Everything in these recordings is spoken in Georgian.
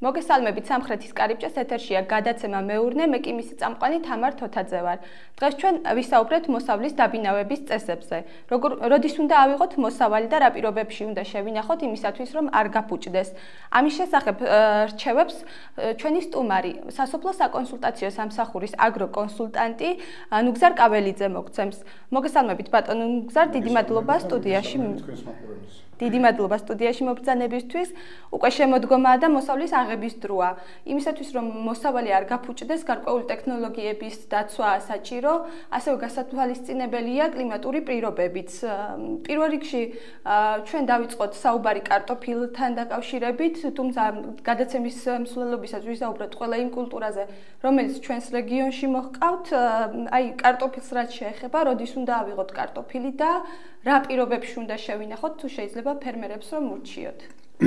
მოგესალმებით სამხრეთის კარიბჭეს ეთერშია გადაცემა მეურნე, მე კი მისი წამყვანი თამარ თოთაძე ვარ. დღეს ჩვენ ვისაუბრებთ მოსავლის დაბინავების წესებზე. როდის უნდა ავიღოთ მოსავალი და რა პირობებში უნდა შევინახოთ იმისათვის, რომ არ გაფუჭდეს. ამის შესახებ რჩევებს ჩვენი სტუმარი, სასოფლო საკონსულტაციო სამსახურის აგროკონსულტანტი ნუგზარ კაველიძე მოგცემს. მოგესალმებით ბატონო ნუგზარ, დიდი მადლობა სტუდიაში. დიდი მადლობა სტუდიაში მობრძანებისთვის. უკვე შემოდგომაა და მოსავლის აღების დროა. იმისათვის, რომ მოსავალი არ გაფუჭდეს, გარკვეული ტექნოლოგიების დაცვაა საჭირო, ასევე გასათვალისწინებელია კლიმატური პირობებიც. პირველ რიგში ჩვენ დავიწყოთ საუბარი კარტოფილთან დაკავშირებით, თუმცა გადაცემის მსვლელობისას ვისაუბროთ ყველა იმ კულტურაზე, რომელიც ჩვენს რეგიონში მოჰყავთ. აი, კარტოფილს რაც შეეხება, როდის უნდა ავიღოთ კარტოფილი და რა პირობებში უნდა შევინახოთ, თუ შეიძლება ფერმერებს რომ ურჩიოთ.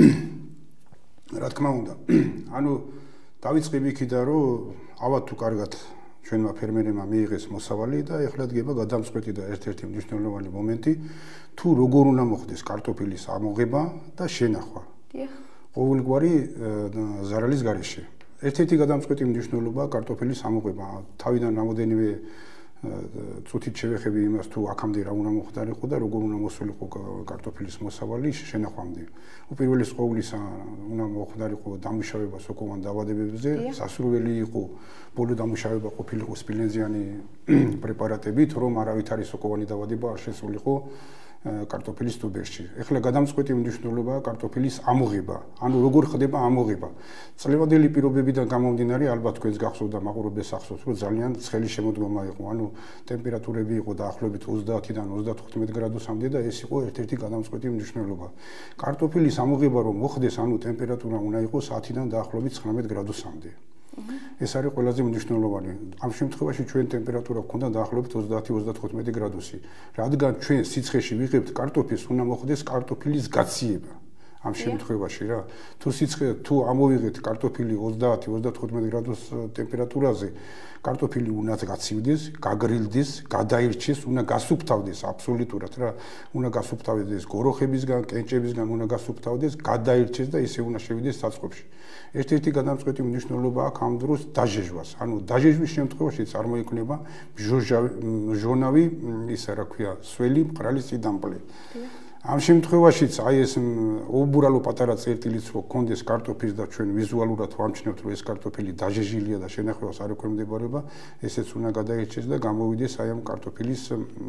რა თქმა უნდა. ანუ დავიწყებ იქიდან, რომ ავად თუ კარგად ჩვენმა ფერმერებმა მიიღეს მოსავალი და ეხლა დგება გადამწყვეტი და ერთ-ერთი მნიშვნელოვანი მომენტი, თუ როგორ უნდა მოხდეს კარტოფილის ამოღება და შენახვა. დიახ. ყოველგვარი ზარალის გარეშე. ერთ-ერთი გადამწყვეტი მნიშვნელობაა კარტოფილის ამოღება. თავიდან რამოდენიმე წუთით შევეხები იმას, თუ აქამდე რა უნდა მოხდარიყო და როგორ უნდა მოსულიყო კარტოფილის მოსავალი შენახვამდე. უპირველეს ყოვლისა უნდა მოხდარიყო დამუშავება სოკოვან დაავადებებზე, სასურველი იყო ბოლო დამუშავება ყოფილიყო სპილენძიანი პრეპარატებით, რომ არავითარი სოკოვანი დაავადება არ შესულიყო კარტოფილის ტუბერში. ეხლა გადამწყვეტი მნიშვნელობაა კარტოფილის ამოღება. ანუ როგორ ხდება ამოღება. წლევადელი პირობებიდან გამომდინარე, ალბათ თქვენს გახსოვთ და მაყურებელს ახსოვთ, რომ ძალიან ცხელი შემოდგომა იყო. ანუ ტემპერატურები იყო დაახლოებით 30-დან 35 გრადუსამდე და ეს იყო ერთ-ერთი გადამწყვეტი მნიშვნელობა. კარტოფილის ამოღება რომ მოხდეს, ანუ ტემპერატურა უნდა იყოს 10-დან დაახლოებით 19 გრადუსამდე. ეს არის ყველაზე მნიშვნელოვანი. ამ შემთხვევაში ჩვენ ტემპერატურა გვქონდა დაახლოებით 30-35 გრადუსი. რადგან ჩვენ სიცხეში ვიღებთ კარტოფილს, უნდა მოხდეს კარტოფილის გაციება. ამ შემთხვევაში რა, თუ ამოვიღეთ კარტოფილი 30-35 გრადუს ტემპერატურაზე, კარტოფილი უნდა გაცივდეს, გაგრილდეს, გადაირჩეს, უნდა გასუფთავდეს აბსოლუტურად რა, უნდა გასუფთავდეს გოროხებისგან, კენჭებისგან, უნდა გასუფთავდეს, გადაირჩეს და ისე უნდა შევიდეს საწყობში. ერთ-ერთი გადამწყვეტი მნიშვნელობა აქვს ამ დროს დაჟეჟვას. ანუ დაჟეჟვის შემთხვევაში წარმოიქმნება მჟონავი, ისა რა ქვია, სველი, მყრალი სიდამპლე. ამ შემთხვევაშიც აი ეს უბრალო პატარა წერტილიც რო გქონდეს კარტოფილს და ჩვენ ვიზუალურად ვამჩნევთ რომ ეს კარტოფილი დაჟეჟილია და შენახვას არ ექვემდებარება, ესეც უნდა გადაირჩეს და გამოვიდეს აი ამ კარტოფილის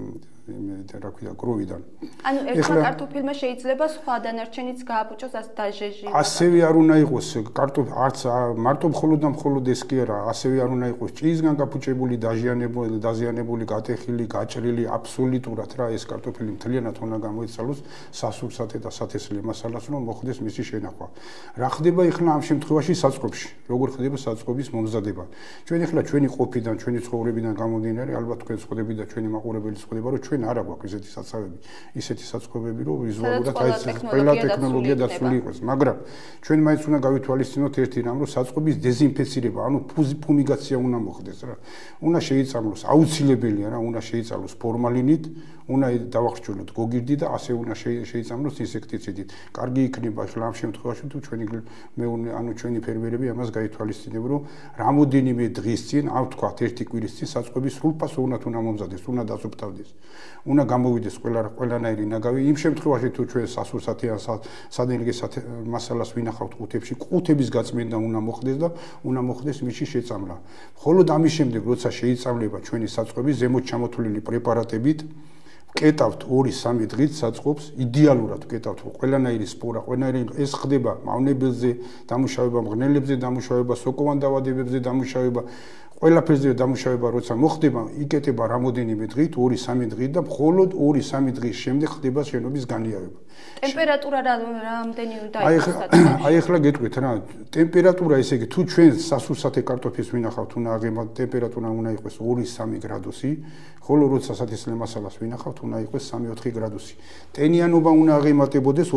რა ქვია გროვიდან. ანუ ერთმა კარტოფილმა შეიძლება სხვა დანარჩენიც გააფუჭოს ასე დაჟეჟილი. ასევე არ უნდა იყოს კარტოფილი არც მარტო მხოლოდ ეს კი არა, ასევე არ უნდა იყოს ჭიისგან გაფუჭებული, დაზიანებული, გატეხილი, გაჭრილი აბსოლუტურად რა ეს კარტოფილი მთლიანად უნდა გამოიცვალოს სასურსათე და სათესლე მასალას რომ მოხდეს მისი შენახვა. რა ხდება ახლა ამ შემთხვევაში საწყობში? როგორ ხდება საწყობის მომზადება? ჩვენ ახლა ჩვენი ყოფიდან, ჩვენი ცხოვრებიდან გამომდინარე, ალბათ თქვენ ხვდები და ჩვენი მაყურებელი ხვდება, რომ ჩვენ არ აქვს ესეთი საცავები, ისეთი საწყობები, რომ ვიზუალურად აი ყველა ტექნოლოგია დაცული იყოს, მაგრამ ჩვენ მაინც უნდა გავითვალისწინოთ ერთი რამ, რომ საწყობის დეზინფექცირება, ანუ ფუმიგაცია უნდა მოხდეს რა. უნდა შეიწამლოს, აუცილებელია რა, უნდა შეიწამლოს ფორმალინით, უნდა დავახრჩოლოთ გოგირდი და ასე უნდა შეიწამლოს ინსექტიციდით. კარგი იქნება ახლა ამ შემთხვევაში თუ ჩვენი ფერმერები ამას გაითვალისწინებენ, რომ რამოდენიმე დღის წინ, ამ თქვა ერთი კვირის წინ საწყობის სრულფასო უნდა მომზადეს, უნდა დასუფთავდეს. უნდა გამოვიდეს ყველანაირი ნაგავი. იმ შემთხვევაში თუ ჩვენ სასურსათე ან სადენლგე მასალას ვინახავთ ყუთებში, ყუთების გაწმენდა უნდა მოხდეს და უნდა მოხდეს მისი შეწამლა. მხოლოდ ამის შემდეგ, როცა შეიწამლება ჩვენი საწყობი ზემოთ ჩამოთვლილი პრეპარატებით, ვკეტავთ 2-3 დღით საწყობს, იდეალურად ვკეტავთ ყველანაირი სპორა, ყველანაირი ეს ხდება მავნებელზე, დამუშავება მღნელებზე, დამუშავება სოკოვან დაავადებებზე, დამუშავება ყველაფერზე დამუშავება როცა მოხდება, იკეტება რამოდენიმე დღით, 2-3 დღით და მხოლოდ 2-3 დღის შემდეგ ხდება შენობის განიავება. ტემპერატურა რამდენი უნდა იყოს? აი ახლა გეტყვით რა, ტემპერატურა ესე იგი თუ ჩვენ სასურსათე კარტოფილს ვინახავთ, უნდა აღემატ ტემპერატურა უნდა იყოს 2-3 გრადუსი, ხოლო როცა სათესლე მასალას ვინახავთ, უნდა იყოს 3-4 გრადუსი. ტენიანობა უნდა აღემატებოდეს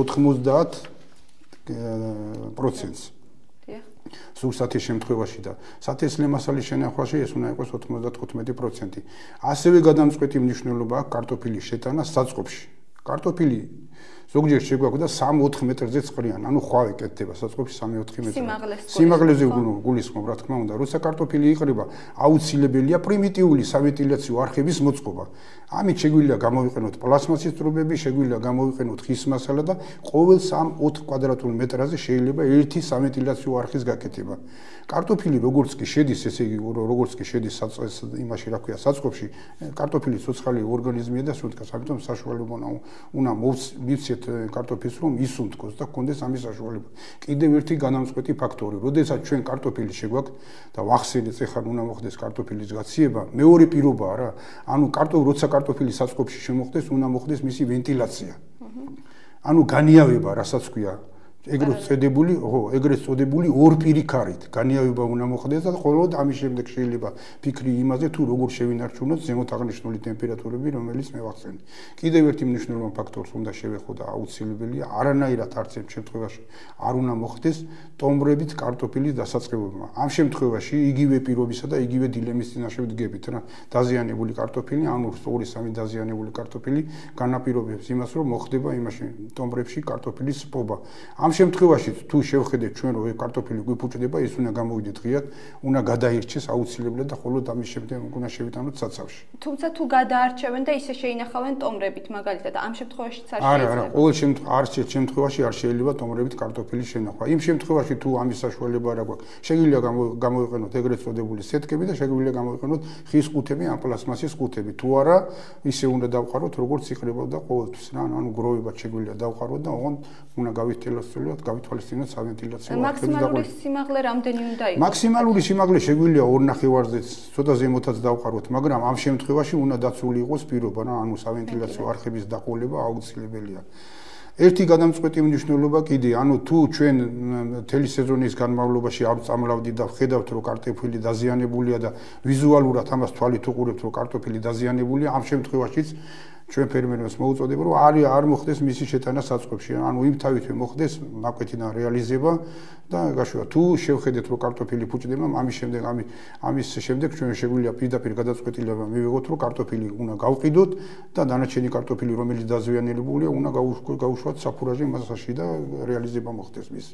90%-ს. სურსათის შემთხვევაში და სათესლე მასალის შენახვაში ეს უნდა იყოს 95%. ასევე გადამწყვეტი მნიშვნელობა აქვს კარტოფილის შეტანა საწყობში. კარტოფილი ზოგჯერ შეგვაქვს და 3-4 მეტრზეც ყრიან, ანუ ხვავე კეთდება საწყობში 3-4 მეტრზე. სიმაღლეზე გულისხმობ, რა თქმა უნდა, როცა კარტოფილი იყრება, აუცილებელია პრიმიტიული სავენტილიაციო არხების მოწყობა. ამით შეგვიძლია გამოვიყენოთ პლასმასის ტრუბები, შეგვიძლია გამოვიყენოთ ხის მასალა და ყოველ 3-4 კვადრატულ მეტრაზე შეიძლება ერთი სავენტილიაციო არხის გაკეთება. კარტოფილი როგორც კი შედის, ესე იგი, როგორც კი შედის იმაში, რა ქვია, საწყობში, კარტოფილი ცოცხალი ორგანიზმია და სუნთქავს, ამიტომ საშუალება უნდა მივცეთ კარტოფილს, რომ ისუნთქოს და გქონდეს ამის საშუალება. კიდევ ერთი განამწყვეტი ფაქტორი, როდესაც ჩვენ კარტოფილი შეგვაქვს და ვახსენეთ, ეხლა უნდა მოხდეს კარტოფილის გაციება, მეორე პირობაა რა. ანუ როცა კარტოფილი საწყობში შემოხდეს, უნდა მოხდეს მისი ვენტილაცია. ანუ განიავება, რასაც ქვია, ეგრეთ წოდებული ორპირი ქარით განიავება უნდა მოხდეს და მხოლოდ ამის შემდეგ შეიძლება ფიქრი იმაზე თუ როგორ შევინარჩუნოთ ზემოთ აღნიშნული ტემპერატურები, რომელიც მე ვახსენე. კიდევ ერთი მნიშვნელოვანი ფაქტორს უნდა შევეხო და აუცილებელია, არანაირად არც ერთ შემთხვევაში არ უნდა მოხდეს ტომბრებით კარტოფილის დასაწყებობა. ამ შემთხვევაში იგივე პირობისა და იგივე დილემის წინაშე ვდგებით რა. დაზიანებული კარტოფილი, ანუ 2-3 დაზიანებული კარტოფილი განაპირობებს იმას, რომ მოხდება იმაში ტომბრებში კარტოფილის სპობა. ამ შემთხვევაში თუ შევხედეთ ჩვენ რომ კარტოფილი გვიფუჭდება, ის უნდა გამოვიდეთ ღიად, უნდა გადაირჩეს აუცილებლად და მხოლოდ ამის შემდეგ უნდა შევიტანოთ საცავში. თუმცა თუ გადაარჩევენ და ისე შეინახავენ ტომბრებით, მაგალითად, ამ შემთხვევაშიც არ შეიძლება. არა, ყოველ შემთხვევაში არ შეიძლება ტომბრებით კარტოფილის შენახვა. იმ შემთხვევაში თუ ამის საშუალება არ აქვს, შეგვიძლია გამოვიყენოთ ეგრეთ წოდებული სეტკები და შეგვიძლია გამოვიყენოთ ხის ყუთები ან პლასმასის ყუთები. თუ არა, ისე უნდა დავყაროთ, როგორც იყრებოდა ყოველთვის რა, ანუ გროვებად შეგვიძლია დავყაროთ და ოღონდ უნდა გავითვალისწინოთ სავენტილიაციო არხების დაყოლება. მაქსიმალური სიმაღლე რამდენი უნდა იყოს? მაქსიმალური სიმაღლე შეგვიძლია 2 ნახევარზეც, ცოტა ზემოთაც დავყაროთ, მაგრამ ამ შემთხვევაში უნდა დაცული იყოს პირობა რა, ანუ სავენტილიაციო არხების დაყოლება აუცილებელია. ერთი გადამწყვეტი მნიშვნელობა კიდე, ანუ თუ ჩვენ მთელი სეზონის განმავლობაში არ წამლავდით და ვხედავთ, რომ კარტოფილი დაზიანებულია და ვიზუალურად ამას თვალით უყურებთ, რომ კარტოფილი დაზიანებულია, ამ შემთხვევაშიც ჩვენ ფერმერებს მოუწოდება, რომ არ მოხდეს მისი შეტანა საწყობში, ანუ იმ თავითვე მოხდეს ნაკვეთიდან რეალიზება და გაშუა თუ შევხედეთ, რომ კარტოფილი ფუჭდება, ამის შემდეგ ჩვენ შეგვიძლია პირდაპირ გადაწყვეტილება მივიღოთ, რომ კარტოფილი უნდა გავყიდოთ და დანარჩენი კარტოფილი, რომელიც დაზიანებულია, უნდა გაუშვათ საფურაჟე მასაში და რეალიზება მოხდეს მისი.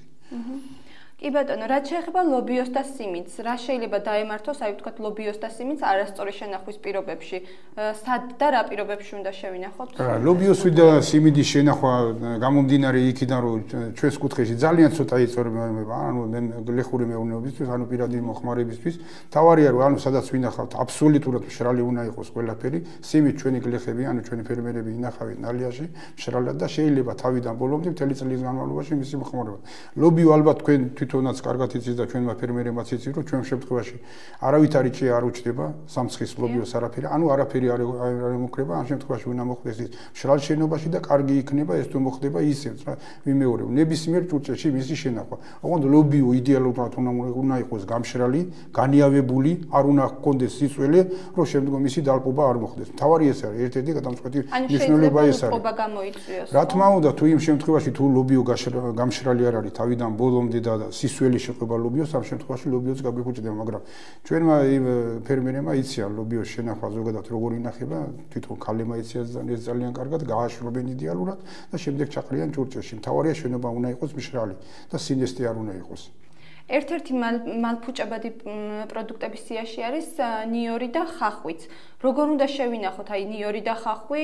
კი ბატონო, რაც შეეხება ლობიოს და სიმინდს, რა შეიძლება დაემართოს, აი ვთქვათ, ლობიოს და სიმინდს არასწორი შენახვის პირობებში, სად და რა პირობებში უნდა შევინახოთ? ლობიოს და სიმინდის შენახვა გამომდინარე იქიდან, რომ ჩვენს კუთხეში ძალიან ცოტა იწორება, ანუ გლეხური მეურნეობისთვის, ანუ პირადი მოხმარებისთვის, თავარია რომ ანუ სადაც ვინახავთ, აბსოლუტურად მშრალი უნდა იყოს ყველაფერი, სიმით ჩვენი გლეხები, ანუ ჩვენი ფერმერები ინახავენ ნალიაში, მშრალად და შეიძლება თავიდან ბოლომდე მთელი წლის განმავლობაში მისი მოხმარება. ლობიო ალბათ თქვენ თვითონაც კარგად იცის და ჩვენმა ფერმერებმაც იცის, რომ ჩვენ შემთხვევაში არავითარი ჭია არ უჩდება, სამცხის ლობიოს არაფერი, ანუ არაფერი არ ემუქრება, ამ შემთხვევაში უნდა მოხდეს ის მშრალ შენობაში და კარგი იქნება ეს თუ მოხდება ისევ, რა, ვიმეორებ, ნებისმიერ ჭურჭელში მისი შენახვა. ოღონდ ლობიო იდეალურად უნდა იყოს გამშრალი, განიავებული, არ უნდა ჰქონდეს სიწველი, რომ შემდგომ მისი დალპობა არ მოხდეს. თავარი ეს არის, ერთ-ერთი გადამწყვეტი მნიშვნელობა ეს არის. რა თქმა უნდა, თუ იმ შემთხვევაში თუ ლობიო გამშრალი არ არის თავიდან ბოლომდე და სისველი შეყვება ლობიოს, ამ შემთხვევაში ლობიოს გაგვიფუჭდება, მაგრამ ჩვენმა ფერმერებმა იციან ლობიოს შენახვა ზოგადად როგორ ინახება, თვითონ ქალებმა იციან ეს ძალიან კარგად, გააშრობენ იდეალურად და შემდეგ ჩაყრიან ჭურჭელში. მთავარია შენობა უნდა იყოს მშრალი და სინესტე არ უნდა იყოს. ერთ-ერთი მალფუჭებადი პროდუქტების სიაში არის ნიორი და ხახვიც. როგორ უნდა შევინახოთ აი ნიორი და ხახვი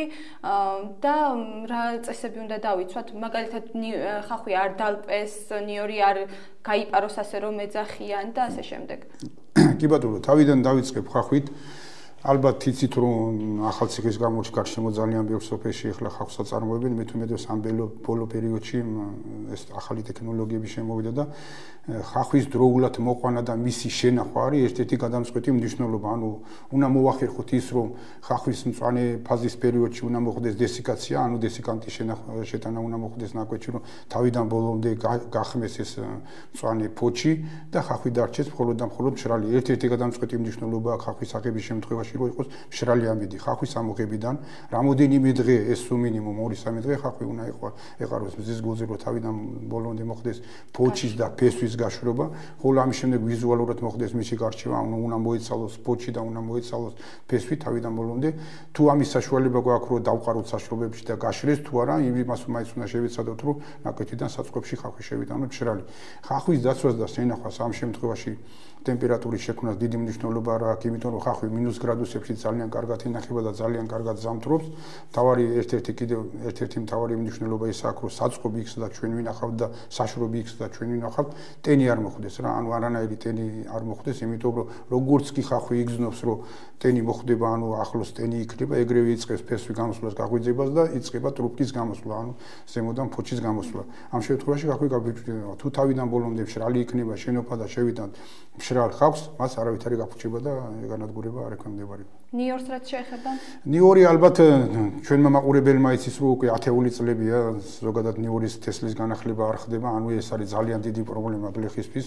და რა წესები უნდა დავიცვათ? მაგალითად ხახვი არ დალპეს, ნიორი არ გაიპაროს ასე რომ ეძახიან და ასე შემდეგ. კი ბატონო, თავიდან დავიწყებ ხახვით. ალბათ იცით რომ ახალციხის გამოჩ გარშემო ძალიან ბევრ სოფელში ახლა ხახვს აწარმოებენ, მე თვითონ ამ ბოლო პერიოდში ეს ახალი ტექნოლოგიები შემოვიდა და ხახვის დროულად მოყვანა და მისი შენახვა არის ერთ-ერთი გადამწყვეტი მნიშვნელობა. ანუ უნდა მოვახერხოთ ის, რომ ხახვის მწვანე ფაზის პერიოდში უნდა მოხდეს დესიკაცია, ანუ დესიკანტის შეტანა უნდა მოხდეს ნაკვეთში, რომ თავიდან ბოლომდე გახმეს ეს მწვანე ფოჩი და ხახვი დარჩეს მხოლოდ და მხოლოდ მშრალი. ერთ-ერთი გადამწყვეტი მნიშვნელობაა ხახვის აღების შემთხვევაში შემთხვევაში რო იყოს მშრალი ამინდი ხახვის ამოღებიდან რამოდენიმე დღე ეს სულ მინიმუმ 2-3 დღე ხახვი უნდა ეყაროს მზის გულზე რომ თავიდან ბოლომდე მოხდეს ფოჩის და ფესვის გაშრობა ხოლო ამის შემდეგ ვიზუალურად მოხდეს მისი გარჩევა უნდა მოიცალოს ფოჩი და უნდა მოიცალოს ფესვი თავიდან ბოლომდე თუ ამის საშუალება გვაქვს რომ დავყაროთ საშუალებებში და გაშრეს თუ არა იმას მაინც უნდა შევეცადოთ რომ ნაკეთიდან საწყობში ხახვი შევიტანოთ მშრალი ხახვის დაცვას და სენახვას ამ შემთხვევაში ტემპერატურის შექმნას დიდი მნიშვნელობა არ აქვს, იმიტომ რომ ხახვი მინუს გრადუსებში ძალიან კარგად ინახება და ძალიან კარგად ზამთრობს. თავარი ერთ-ერთი მთავარი მნიშვნელობა ის აქვს, რომ საწყობი იქს და ჩვენ ვინახავთ და საშრობი იქს და ჩვენ ვინახავთ, ტენი არ მოხდეს რა, ანუ არანაირი ტენი არ მოხდეს, იმიტომ რომ როგორც კი ხახვი იგზნობს, რომ ტენი მოხდება, ანუ ახლოს ტენი იქნება, ეგრევე იწყებს ფესვის გამოსვლას, გაღვიძებას და იწყება ტრუბკის გამოსვლა, ანუ ზემოდან ფოჩის გამოსვლა. ამ შემთხვევაში ხახვი გაგვიჭირდება, თუ თავიდან ბოლომდე მშრალი იქნება, შენობა და შევიტანთ მშრალ ხავს, მას არავითარი გაფუჭება და განადგურება არ ექვემდებარება. ნიორს რაც შეეხება? ნიორი ალბათ ჩვენმა მაყურებელმა იცის, რომ უკვე 10-ული წლებია, ზოგადად ნიორის თესლის განახლება არ ხდება, ანუ ეს არის ძალიან დიდი პრობლემა გლეხისთვის.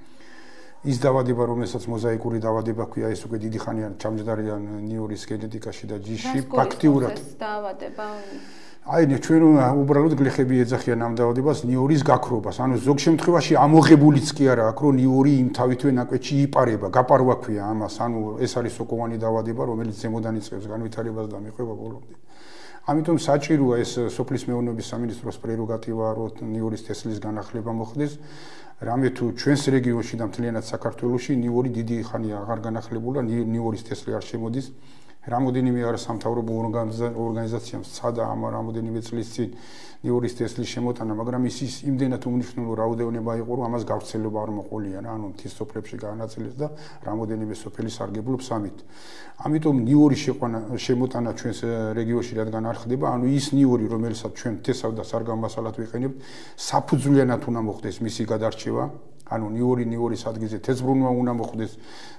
ის დავადება, რომელსაც მოზაიკური დავადება ქვია, ეს უკვე დიდი ხანია ჩამჯდარია ნიორის გენეტიკაში და ჯიში ფაქტიურად. დავადება აი ჩვენ უბრალოდ გლეხები ეძახიან ამ დავადებას ნიორის გაქრობას, ანუ ზოგ შემთხვევაში ამოღებულიც კი არა აქვს, რომ ნიორი იმ თავითვე ნაკვეთში იპარება, გაპარვა ქვია ამას, ანუ ეს არის სოკოვანი დავადება, რომელიც ზემოდან იწყებს განვითარებას და მიყვება ბოლომდე. ამიტომ საჭიროა ეს სოფლის მეურნეობის სამინისტროს პრეროგატივა, რომ ნიორის თესლის განახლება მოხდეს. რამე თუ ჩვენს რეგიონში და მთლიანად საქართველოში ნიორი დიდი ხანია აღარ განახლებულა, ნიორის თესლი არ შემოდის. რამოდენიმე არასამთავრობო ორგანიზაციამ სცადა ამ რამოდენიმე წლის წინ ნიორის თესლის შემოტანა, მაგრამ ის იმდენად უმნიშვნელო რაოდენობა იყო, რომ ამას გავრცელება არ მოყოლია რა, ანუ მთის სოფლებში გაანაწილეს და რამოდენიმე სოფელი სარგებლობს ამით. ამიტომ ნიორის შემოტანა ჩვენს რეგიონში რადგან არ ხდება, ანუ ის ნიორი, რომელსაც ჩვენ თესავ და სარგამასალად ვიყენებთ, საფუძვლიანად უნდა მოხდეს მისი გადარჩევა, ანუ ნიორის ადგილზე თესბრუნვა უნდა მოხდეს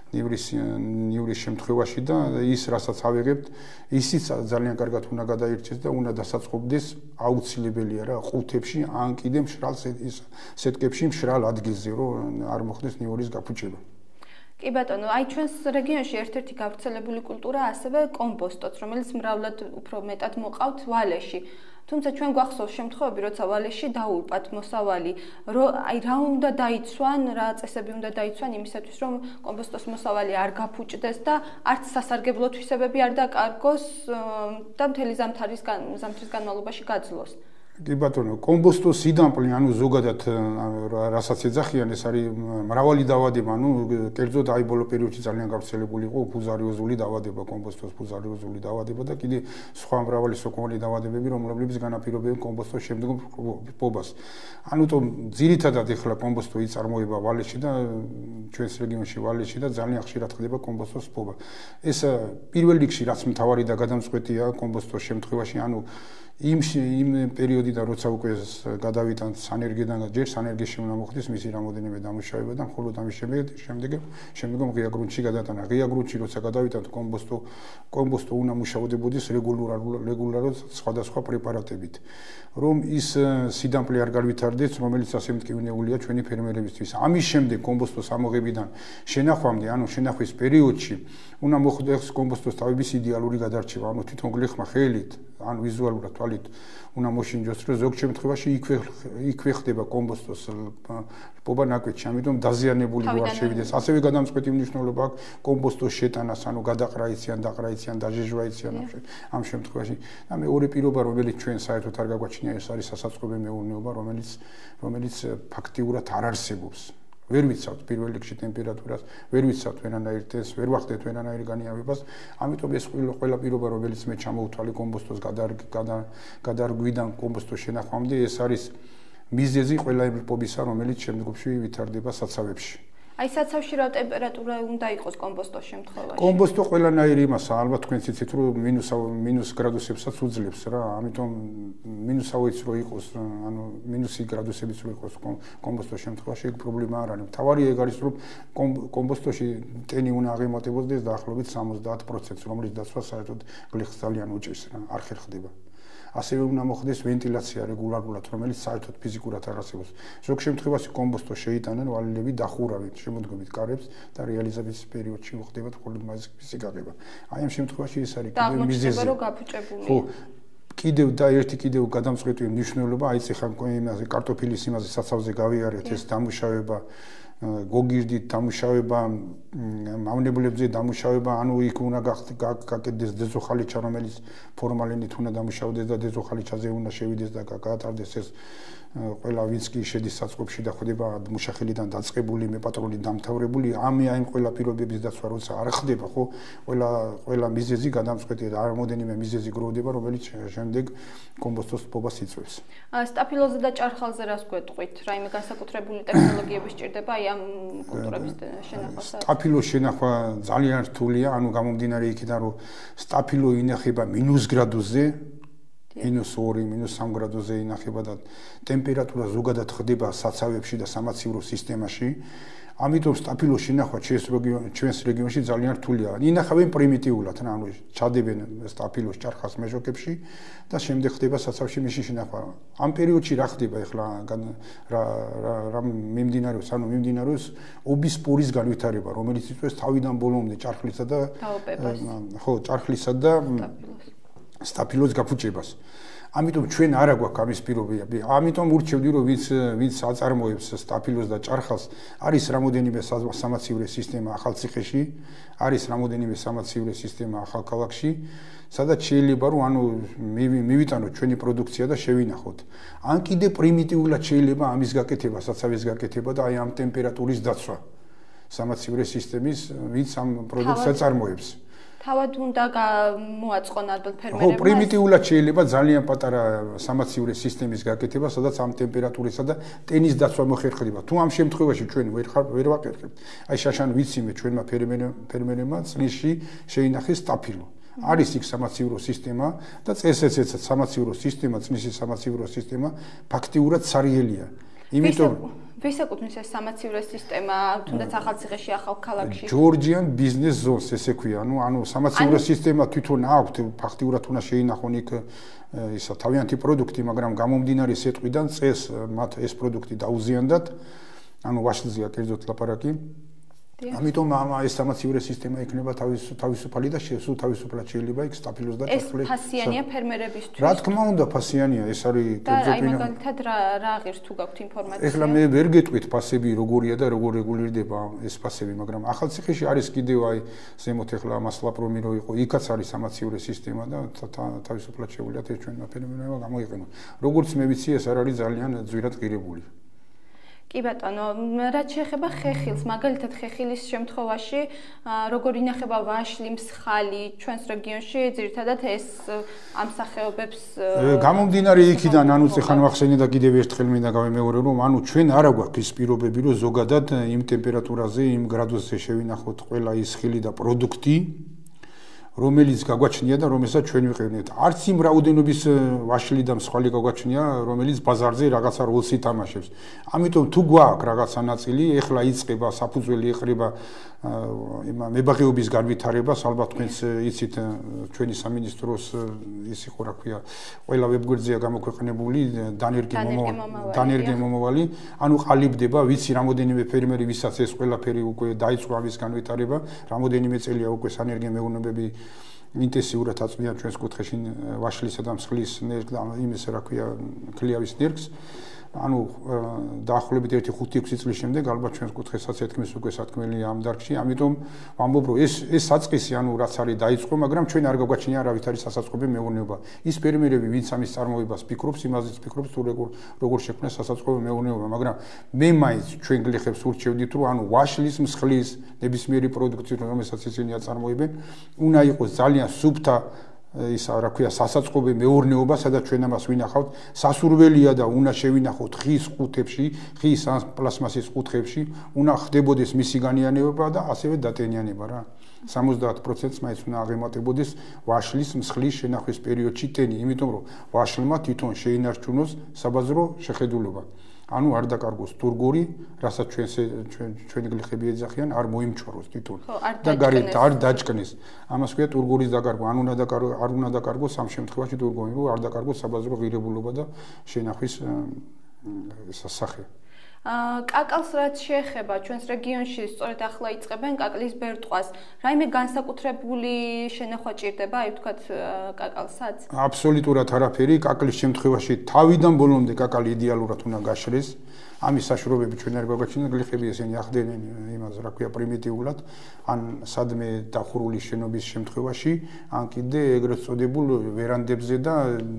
ნივრის შემთხვევაში და ის რასაც ავიღებთ, ისიც ძალიან კარგად უნდა გადაირჩეს და უნდა დასაწყობდეს აუცილებელია რა ყუთებში ან კიდე მშრალ სეტკებში მშრალ ადგილზე რომ არ მოხდეს ნივრის გაფუჭება. კი ბატონო, აი ჩვენს რეგიონში ერთ-ერთი გავრცელებული კულტურა ასევე კომპოსტოც, რომელიც მრავლად უფრო მეტად მოყავთ ვალეში. თუმცა ჩვენ გვახსოვს შემთხვევები, როცა ვალეში დაულპათ მოსავალი, აი რა უნდა დაიცვან, რა წესები უნდა დაიცვან იმისათვის, რომ კომპოსტოს მოსავალი არ გაფუჭდეს და არც სასარგებლო თვისებები არ დაკარგოს და მთელი ზამთრის განმავლობაში გაძლოს. კი ბატონო, კომპოსტოს სიდამპლე, ანუ ზოგადად რასაც ეძახიან, ეს არის მრავალი დავადება, ანუ კერძოდ აი ბოლო პერიოდში ძალიან გავრცელებული იყო ფუზარიოზული დავადება, კომპოსტოს ფუზარიოზული დავადება და კიდე სხვა მრავალი სოკოვანი დავადებები, რომლებიც განაპირობებენ კომპოსტოს შემდგომ პობას. ანუ თო ძირითადად ეხლა კომპოსტო იწარმოება ვალეში და ჩვენს რეგიონში ვალეში და ძალიან ხშირად ხდება კომპოსტოს პობა. ეს პირველ რიგში რაც მთავარი და გადამწყვეტია კომპოსტოს შემთხვევაში, ანუ იმ პერიოდიდან როცა უკვე გადავიტანთ სანერგიდან ჯერ სანერგეში უნდა მოხდეს მისი რამოდენიმე დამუშავება და მხოლოდ ამის შემდგომ ღია გრუნტში გადატანა. ღია გრუნტში როცა გადავიტანთ კომპოსტო უნდა მუშავდებოდეს რეგულარულად სხვადასხვა პრეპარატებით, რომ ის სიდამპლე არ განვითარდეს, რომელიც ასე მტკივნეულია ჩვენი ფერმერებისთვის. ამის შემდეგ კომპოსტოს ამოღებიდან შენახვამდე, ანუ შენახვის პერიოდში უნდა მოხდეს კომპოსტოს თავების იდეალური გადარჩევა, ანუ თვითონ გლეხმა ხელით, ან ვიზუალურად თვალით უნდა მოშინჯოს, რომ ზოგ შემთხვევაში იქვე ხდება კომპოსტოს პობა ნაკვეთში, ამიტომ დაზიანებული რო არ შევიდეს. ასევე გადამწყვეტი მნიშვნელობა აქვს კომპოსტოს შეტანას, ანუ დაყრაიციან, დაჟეჟვაიციან ამ შემთხვევაში. და მეორე პირობა, რომელიც ჩვენ საერთოდ არ გაგვაჩნია, ეს არის სასაწყობი მეურნეობა, რომელიც ფაქტიურად არ არსებობს. ვერ ვიცავთ პირველ რიგში ტემპერატურას, ვერ ვიცავთ ვერანაირ ტესტს, ვერ ვახდეთ ვერანაირ განიავებას, ამიტომ ეს ყველა პირობა, რომელიც მე ჩამოვთვალე კომპოსტოს გადარგვიდან კომპოსტოს შენახვამდე, ეს არის მიზეზი ყველა იმ პობისა, რომელიც შემდგომში ვითარდება საცავებში. აი საცავში რა ტემპერატურა უნდა იყოს კომპოსტოს შემთხვევაში? კომპოსტო ყველანაირი იმასა, ალბათ თქვენ იცით, რომ მინუს გრადუსებსაც უძლებს რა, ამიტომ მინუსავეც რო იყოს, ანუ მინუსი გრადუსებიც რო იყოს კომპოსტოს შემთხვევაში, ეგ პრობლემა არ არის. თავარი ეგ არის, რომ კომპოსტოში ტენი უნდა აღემატებოდეს დაახლოებით 70%, რომლის დაცვა საერთოდ გლეხს ძალიან უჭირს რა, არ ხერხდება. ასევე უნდა მოხდეს ვენტილაცია რეგულარულად, რომელიც საერთოდ ფიზიკურად არ არსებობს. ზოგ შემთხვევაში კომბოსტო შეიტანენ ვალილები დახურავენ შემოდგომით კარებს და რეალიზაციის პერიოდში მოხდება მხოლოდ მასის გაღება. აი ამ შემთხვევაში ეს არის კიდევ მიზეზი. და გაფუჭებული. ხო, კიდევ და ერთი კიდევ გადამწყვეტი მნიშვნელობა, აი წეხა იმაზე კარტოფილის იმაზე საცავზე გავიარეთ ეს დამუშავება გოგირდით დამუშავება, მავნებლებზე დამუშავება, ანუ იქ უნდა გაკეთდეს დეზოხალიჩა, რომელიც ფორმალინით უნდა დამუშავდეს და დეზოხალიჩაზე უნდა შევიდეს და გაატარდეს ეს ყველა ვინც კი შედის საწყობში და ხდება მუშახელიდან დაწყებული, მეპატრონით დამთავრებული, აი ყველა პირობების დაცვა როცა არ ხდება, ხო, ყველა მიზეზი გადამწყვეტია და რამოდენიმე მიზეზი გროვდება, რომელიც შემდეგ კომბოსტოს ფობას იწვევს. სტაფილოზე და ჭარხალზე რას გვეტყვით? რაიმე განსაკუთრებული ტექნოლოგიები სჭირდება აი ამ კულტურების შენახვას? სტაფილოს შენახვა ძალიან რთულია, ანუ გამომდინარე იქიდან, რომ სტაფილო ინახება მინუს გრადუსზე, -2, -3 გრადუსზე ინახება და ტემპერატურა ზოგადად ხდება საცავებში და სამაცივრო სისტემაში. ამიტომ სტაფილოს შენახვა ჩვენს რეგიონში ძალიან რთულია. ინახავენ პრიმიტიულად, ანუ ჩადებენ სტაფილოს ჭარხას მეჟოკებში და შემდეგ ხდება საცავში მისი შენახვა. ამ პერიოდში რა ხდება ახლა რა მიმდინარეობს, ანუ მიმდინარეობს ობის სპორის განვითარება, რომელიც იწვევს თავიდან ბოლომდე ჭარხლისა და ხო, ჭარხლისა და სტაფილოს გაფუჭებას. ამიტომ ჩვენ არა გვაქვს ამის პირობები. ამიტომ ურჩევდი, რომ ვინც აწარმოებს სტაფილოს და ჭარხალს, არის რამოდენიმე სამაცივრო სისტემა ახალციხეში, არის რამოდენიმე სამაცივრო სისტემა ახალქალაქში, სადაც შეიძლება რომ ანუ მივიტანოთ ჩვენი პროდუქცია და შევინახოთ. ან კიდე პრიმიტიულად შეიძლება ამის გაკეთება, საცავის გაკეთება და აი ამ ტემპერატურის დაცვა სამაცივრო სისტემის, ვინც ამ პროდუქტს აწარმოებს. თავად უნდა მოაწყონ ადვილ ფერმერებმა. ხო, პრიმიტიულად შეიძლება ძალიან პატარა სამაცივრო სისტემის გაკეთება, სადაც ამ ტემპერატურისა და ტენის დაცვა მოხერხდება. თუ ამ შემთხვევაში ჩვენ ვერ ვაკეთებთ, აი შაშან ვიციმე ჩვენმა ფერმერებმა წლში შეინახეს სტაფილო. არის იქ სამაცივრო სისტემა და წესეცეც სამაცივრო სისტემა, წნისის სამაცივრო სისტემა ფაქტიურად სარიელია. იმიტომ ვისაკუთვნის ეს სამაცივრო სისტემა, თუნდაც ახალციხეში, ახალქალაქში. ჯორჯიან ბიზნეს ზონს ესე ქვია, ანუ სამაცივრო სისტემა თვითონ აქვთ, ფაქტიურად უნდა შეინახონ იქ ისა თავიანთი პროდუქტი, მაგრამ გამომდინარე სეტყვიდან წეს მათ ეს პროდუქტი დაუზიანდათ, ანუ ვაშლზეა კერძოდ ლაპარაკი. ამიტომ ეს სამაცივრო სისტემა იქნება თავისუფალი და სულ თავისუფლად შეიძლება იქ სტაფილოს და ჭარხლი. ეს ფასიანია ფერმერებისთვის. რა თქმა უნდა, ფასიანია, ეს არის კერძოდ მაგალითად რა ღირს თუ გაქვთ ინფორმაცია. ეხლა მე ვერ გეტყვით ფასები როგორია და როგორ რეგულირდება ეს ფასები, მაგრამ ახალციხეში არის კიდევ აი ზემოთ ეხლა მასლაპრომი რო იყო, იქაც არის სამაცივრო სისტემა და თავისუფლად შეუძლიათ ეს ჩვენმა ფერმერებმა გამოიყენონ. როგორც მე ვიცი, ეს არ არის ძალიან ძვირად ღირებული. კი ბატონო, რაც შეეხება ხეხილს, მაგალითად ხეხილის შემთხვევაში, როგორ ინახება ვაშლი, მსხალი ჩვენს რეგიონში, ძირითადად ეს ამ სახეობებს გამომდინარე იქიდან, ანუ წეხან ვახსენე და კიდევ ერთხელ მინდა გავიმეორო, რომ ანუ ჩვენ არა გვაქვს ის პირობები, რომ ზოგადად იმ ტემპერატურაზე, იმ გრადუსზე შევინახოთ ყველა ის ხილი და პროდუქტი, რომელიც გაგვაჩნია და რომელსაც ჩვენ ვიყენებთ. არც იმ რაოდენობის ვაშლი და მსხვილი გაგვაჩნია, რომელიც ბაზარზე რაღაცა როლს ითამაშებს. ამიტომ თუ გვაქვს რაღაცა ნაწილი, ეხლა იწყება საფუძველი ეყრება მებაღეობის განვითარებას, ალბათ თქვენს იცით ჩვენი სამინისტროს ის იყო რა ქვია, ყველა ვებგვერდზეა გამოქვეყნებული დანერგე მომავალი, ანუ ყალიბდება, ვიცი რამოდენიმე ფერმერი, ვისაც ეს ყველაფერი უკვე დაიწყო ამის განვითარება, რამოდენიმე წელია უკვე სანერგე მეურნეობები ინტენსიურად აწვდიან ჩვენს კუთხეში ვაშლისა და მსხლის იმის რა ქვია, ქლიავის ნერგს. ანუ დაახლოებით 1-5-6 წლის შემდეგ ალბათ ჩვენს კუთხესაც ეთქმის უკვე სათქმელია ამ დარგში. ამიტომ ვამბობ, რომ ეს საწყისი, ანუ რაც არის დაიწყო, მაგრამ ჩვენ არ გაგვაჩნია არავით არის სასაწყობი მეურნეობა. ის ფერმერები, ვინც ამის წარმოებას ფიქრობს, იმაზეც ფიქრობს, თუ როგორ შექმნა სასაწყობი მეურნეობა, მაგრამ მე მაინც ჩვენ გლეხებს ურჩევდით, რომ ანუ ვაშლის, მსხლის, ნებისმიერი პროდუქტი, რომელსაც ისინი აწარმოებენ, უნდა იყოს ძალიან სუფთა ისა რა ქვია სასაწყობი მეურნეობა, სადაც ჩვენ ამას ვინახავთ, სასურველია და უნდა შევინახოთ ხის ყუთებში, ხის ან პლასმასის ყუთებში, უნდა ხდებოდეს მისი განიანება და ასევე დატენიანება რა. 70%-ს მაინც უნდა აღემატებოდეს ვაშლის, მსხლის შენახვის პერიოდში ტენი, იმიტომ რომ ვაშლმა თვითონ შეინარჩუნოს საბაზრო შეხედულება. ანუ არ დაკარგოს ტურგორი, რასაც ჩვენი გლეხები ეძახიან, არ მოიმჩოროს თვითონ. და გარეთ არ დაჭკნეს. ამას ქვია ტურგორის დაკარგვა, არ უნდა დაკარგოს ამ შემთხვევაში ტურგორი, რომ არ დაკარგოს საბაზრო ღირებულობა და შენახვის სახე. კაკალს რაც შეეხება ჩვენს რეგიონში სწორედ ახლა იწყებენ კაკლის ბერტყვას. რაიმე განსაკუთრებული შენახვა ჭირდება, აი ვთქვათ, კაკალსაც? აბსოლუტურად არაფერი, კაკლის შემთხვევაში თავიდან ბოლომდე კაკალი იდეალურად უნდა გაშრეს. ამის საშუალებები ჩვენ არ გვაგვაჩნია, გლეხები ესენი ახდენენ იმას, რა ქვია, პრიმიტიულად, ან სადმე დახურული შენობის შემთხვევაში, ან კიდე ეგრეთ წოდებულ ვერანდებზე და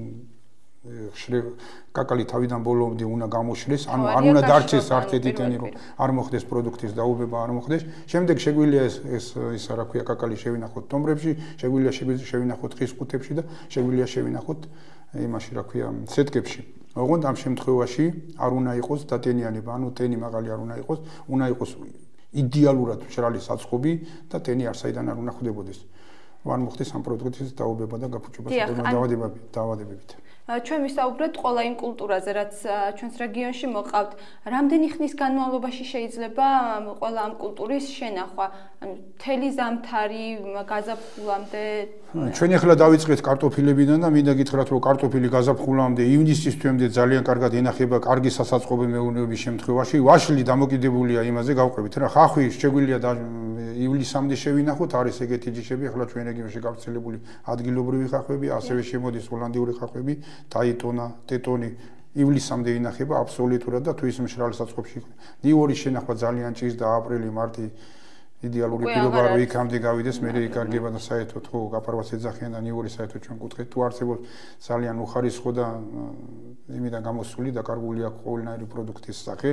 კაკალი თავიდან ბოლომდე უნდა გამოშრეს, ანუ არ უნდა დარჩეს არც ერთი ტენი, რომ არ მოხდეს პროდუქტის დაუბება, არ მოხდეს. შემდეგ შეგვიძლია ეს რა ქვია, კაკალი შევინახოთ ტომბრებში, შეგვიძლია შევინახოთ ხის ყუთებში და შეგვიძლია შევინახოთ იმაში, რა ქვია, სეტკებში. ოღონდ ამ შემთხვევაში არ უნდა იყოს დატენიანება, ანუ ტენი მაღალი არ უნდა იყოს, უნდა იყოს იდეალურად მშრალი საწყობი და ტენი არსაიდან არ უნდა ხვდებოდეს. არ მოხდეს ამ პროდუქტის დაუბება და გაფუჭება დაავადებებით. ჩვენ ვისაუბრეთ ყველა იმ კულტურაზე, რაც ჩვენს რეგიონში მოყავთ. რამდენი ხნის განმავლობაში შეიძლება ყველა ამ კულტურის შენახვა? მთელი ზამთარი გაზაფხულამდე? ჩვენ ახლა დავიწყეთ კარტოფილებიდან და მინდა გითხრათ, რომ კარტოფილი გაზაფხულამდე ივნისის თვემდე ძალიან კარგად ენახება კარგი სასაწყობი მეურნეობის შემთხვევაში. ვაშლი დამოკიდებულია იმაზე, გავყვებით რა, ხახვი შეგვიძლია ივლისამდე შევინახოთ, არის ეგეთი ჯიშები, ახლა ჩვენ რეგიონში გავრცელებული ადგილობრივი ხახვები, ასევე შემოდის ჰოლანდიური ხახვები, დაიტონა, ტეტონი, ივლისამდე ინახება აბსოლუტურად და თუ ის მშრალ საწყობში იყო. ნიუორის შენახვა ძალიან ჭირს და აპრილი, მარტი იდეალური პირობა რო იქამდე გავიდეს, მე იკარგება და საერთოდ ხო გაფარვას ეძახიან და ნიუორი საერთოდ ჩვენ კუთხეთ თუ არსებობს ძალიან უხარისხო და იმიდან გამოსული დაკარგული აქვს ყოველნაირი პროდუქტის სახე.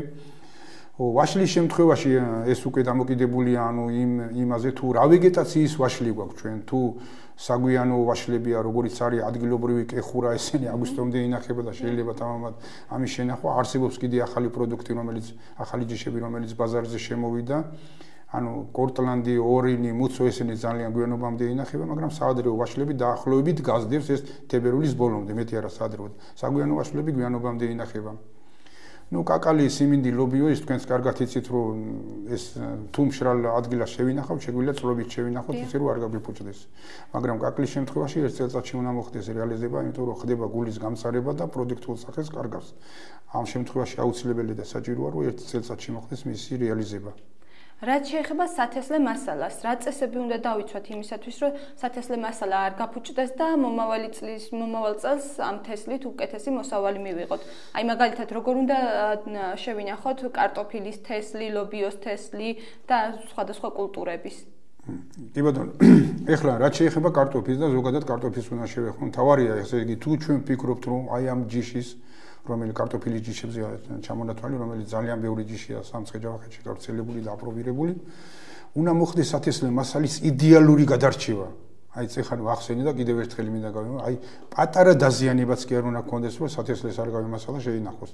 ვაშლის შემთხვევაში ეს უკვე დამოკიდებულია ანუ იმაზე თუ რა ვეგეტაციის ვაშლი გვაქვს ჩვენ თუ საგვიანო ვაშლებია როგორც არის ადგილობრივი კეხურა ესენი აგვისტომდე ინახება და შეიძლება თამამად ამის შენახვა არსებობს კიდე ახალი პროდუქტი ახალი ჯიშები რომელიც ბაზარზე შემოვიდა ანუ კორტლანდი ორინი მუცო ესენი ძალიან გვიანობამდე ინახება მაგრამ საადრეო ვაშლები დაახლოებით გაზრდებს ეს თებერვლის ბოლომდე მეტი არა საადრეო საგვიანო ვაშლები გვიანობამდე ინახება ну კაკალი სიმინდი ლობიო ის თქვენს კარგად იცით რომ ეს თუ მშრალ ადგილას შევინახავთ შეგვიძლია წლობით შევინახოთ ისე რომ არ გაგვიფუჭდეს მაგრამ კაკლის შემთხვევაში ერთ წელიწადში უნდა მოხდეს რეალიზება იმიტომ რომ ხდება გულის გამწარება და პროდუქტულ სახეს კარგავს ამ შემთხვევაში აუცილებელი და საჭიროა რომ ერთ წელიწადში მოხდეს მისი რეალიზება რაც შეეხება სათესლე მასალას, რა წესები უნდა დავიცვათ იმისათვის, რომ სათესლე მასალა არ გაფუჭდეს და მომავალ წელს ამ თესლით უკეთესი მოსავალი მივიღოთ. აი მაგალითად, როგორ უნდა შევინახოთ კარტოფილის თესლი, ლობიოს თესლი და სხვადასხვა კულტურების. კი ბატონო, ეხლა რაც შეეხება კარტოფილს და ზოგადად კარტოფილს უნდა შევეხო. თავარია ესე იგი, თუ ჩვენ ვფიქრობთ, რომ აი ამ ჯიშის რომელიც კარტოფილის ჯიშებზე ჩამონათვალი, რომელიც ძალიან ბევრი ჯიშია სამცხე-ჯავახეთში გავრცელებული და აპრობირებული, უნდა მოხდეს სათესლე მასალის იდეალური გადარჩევა. აი წეხან ვახსენე და კიდევ ერთხელ მინდა გავიმო, აი პატარა დაზიანებაც კი არ უნდა გქონდეს, რომ სათესლეს არგავი მასალა შეინახოს.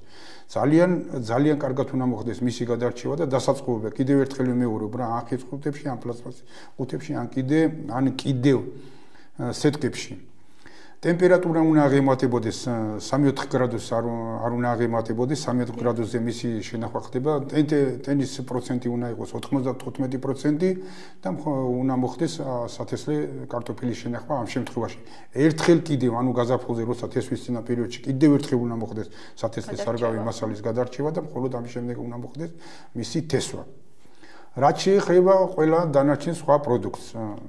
ძალიან კარგად უნდა მოხდეს მისი გადარჩევა და დასაწყობება. კიდევ ერთხელ ვიმეორებ რა, ან ხის ყუთებში, ან პლასტმასის ყუთებში, ან კიდევ სეტკებში. ტემპერატურა უნდა აღემატებოდეს 3-4 გრადუსს არ უნდა აღემატებოდეს 3-4 გრადუსზე მისი შენახვა ხდება ტენის პროცენტი უნდა იყოს 95% და უნდა მოხდეს სათესლე კარტოფილის შენახვა ამ შემთხვევაში ერთხელ კიდევ ანუ გაზაფხულზე როცა თესვის წინა პერიოდში კიდევ ერთხელ უნდა მოხდეს სათესლე სარგავი მასალის გადარჩევა და მხოლოდ ამის შემდეგ უნდა მოხდეს მისი თესვა რაც შეეხება ყველა დანარჩენ სხვა პროდუქტს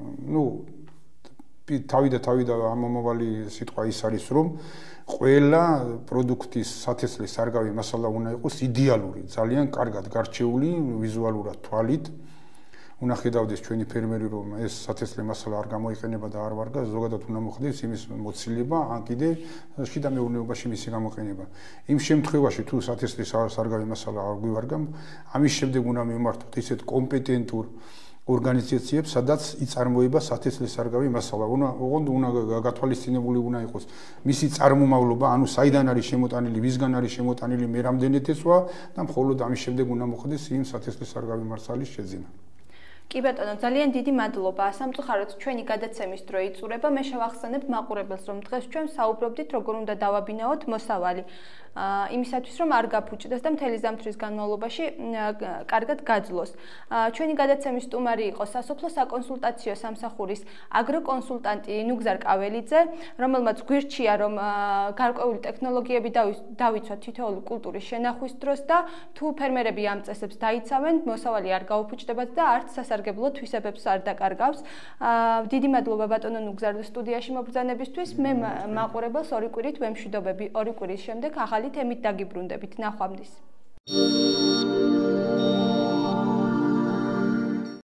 თავი და ამომავალი სიტყვა ის არის რომ ყველა პროდუქტის სათესლე სარგავი მასალა უნდა იყოს იდეალური, ძალიან კარგად გარჩეული ვიზუალურად თვალით. უნდა ხედავდეს ჩვენი ფერმერი რომ ეს სათესლე მასალა არ გამოიყენება და არ ვარგა, ზოგადად უნდა მოხდეს იმის მოცილება, ან კიდე შიდა მეურნეობაში მისი გამოყენება. იმ შემთხვევაში თუ სათესლე სარგავი მასალა არ გვივარგა, ამის შემდეგ უნდა მიმართოთ ისეთ კომპეტენტურ ორგანიზაციებს, სადაც იწარმოება სათესლე სარგავი მასალა. ოღონდ უნდა გათვალისწინებული უნდა იყოს მისი წარმომავლობა, ანუ საიდან არის შემოტანილი, ვისგან არის შემოტანილი, მე რამდენი თესვა და მხოლოდ ამის შემდეგ უნდა მოხდეს იმ სათესლე სარგავი მასალის შეძენა. კი ბატონო, ძალიან დიდი მადლობა. სამწუხაროდ ჩვენი გადაცემის დრო იწურება. მე შევახსენებ მაყურებელს, რომ დღეს ჩვენ საუბრობდით, როგორ უნდა დავაბინაოთ მოსავალი. იმისათვის, რომ არ გაფუჭდეს და მთელი ზამთრის განმავლობაში კარგად გაძლოს. ჩვენი გადაცემის სტუმარი იყო სასოფლო საკონსულტაციო სამსახურის აგროკონსულტანტი ნუგზარ კაველიძე, რომელმაც გვირჩია, რომ გარკვეული ტექნოლოგიები დავიცვათ თითოეული კულტურის შენახვის დროს და თუ ფერმერები ამ წესებს დაიცავენ, მოსავალი არ გაუფუჭდებათ და არც სასარგებლო თვისებებს არ დაკარგავს. დიდი მადლობა ბატონო ნუგზარ სტუდიაში მობრძანებისთვის. მე მაყურებელს ორი კვირით ვემშვიდობები. ორი კვირის შემდეგ ახალი თემით დაგიბრუნდებით. ნახვამდის.